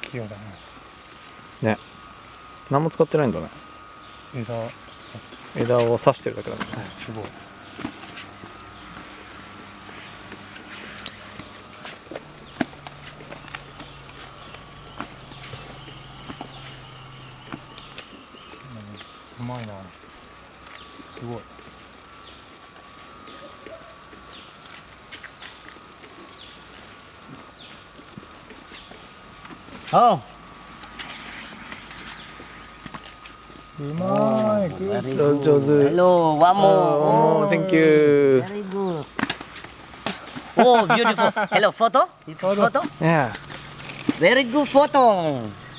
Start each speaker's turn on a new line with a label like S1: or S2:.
S1: 器用だ
S2: ね。何も使ってないんだね。
S1: ね。
S2: 枝を刺してるだけだもんね。
S1: すごい。うまいな。すごい。
S3: Oh.
S1: うまい。
S2: 上手。
S3: Hello, one more.
S2: Thank you.
S3: Very good. Oh, beautiful. Hello, photo? Photo?
S2: Yeah.
S3: Very good photo.